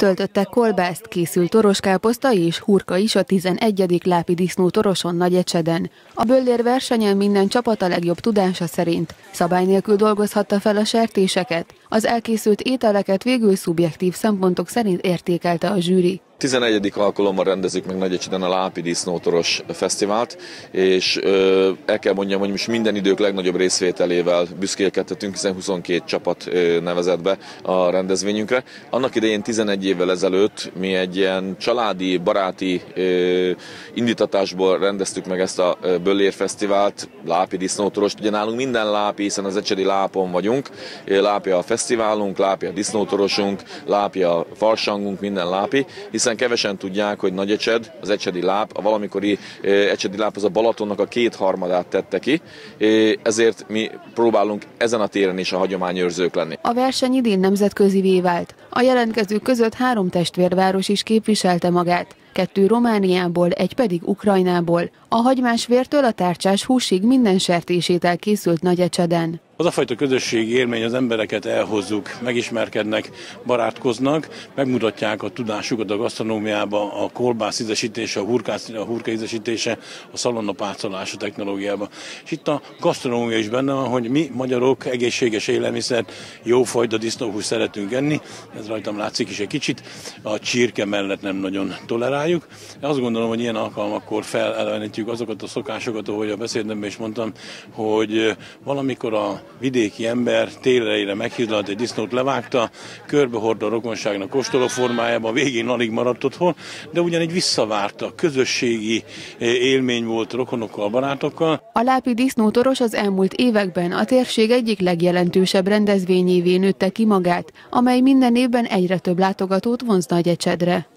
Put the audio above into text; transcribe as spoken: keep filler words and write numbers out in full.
Kitöltöttek kolbászt, készült toroskáposzta és hurka is a tizenegyedik Lápi Disznó toroson Nagyecseden. A böllér versenyen minden csapat a legjobb tudása szerint szabály nélkül dolgozhatta fel a sertéseket. Az elkészült ételeket végül szubjektív szempontok szerint értékelte a zsűri. tizenegyedik alkalommal rendezzük meg Nagyecseden a Lápi Disznó toros fesztivált, és ö, el kell mondjam, hogy most minden idők legnagyobb részvételével büszkélkedhetünk, hiszen huszonkét csapat ö, nevezett be a rendezvényünkre. Annak idején tizenegy évvel ezelőtt mi egy ilyen családi, baráti ö, indítatásból rendeztük meg ezt a Böllér fesztivált, Lápi Disznó torost. Ugye nálunk minden lápi, hiszen az ecsedi lápon vagyunk, lápi a fesztiválunk, lápi a disznótorosunk, lápi a farsangunk, minden lápi, hiszen kevesen tudják, hogy Nagyecsed, az ecsedi láp, a valamikori ecsedi láp az a Balatonnak a kétharmadát tette ki, ezért mi próbálunk ezen a téren is a hagyományőrzők lenni. A verseny idén nemzetközivé vált. A jelentkezők között három testvérváros is képviselte magát, kettő Romániából, egy pedig Ukrajnából. A hagymás vértől a tárcsás húsig minden sertésétel készült Nagyecseden. Az a fajta közösségi élmény, az embereket elhozzuk, megismerkednek, barátkoznak, megmutatják a tudásukat a gasztronómiába, a kolbász ízesítése, a, hurkász, a hurka ízesítése, a szalonnapácolás a technológiába. És itt a gasztronómia is benne van, hogy mi magyarok egészséges élelmiszert, jófajta disznóhúst szeretünk enni, ez rajtam látszik is egy kicsit, a csirke mellett nem nagyon toleráljuk. Azt gondolom, hogy ilyen alkalmakkor felelevenítjük azokat a szokásokat, ahogy a beszédemben is mondtam, hogy valamikor a vidéki ember télre meghidalt egy disznót, levágta, körbehordta a rokonságnak kóstoló formájában, végén alig maradt otthon, de ugyanígy visszavárta, közösségi élmény volt rokonokkal, barátokkal. A Lápi Disznó toros az elmúlt években a térség egyik legjelentősebb rendezvényévé nőtte ki magát, amely minden évben egyre több látogatót vonz Nagyecsedre.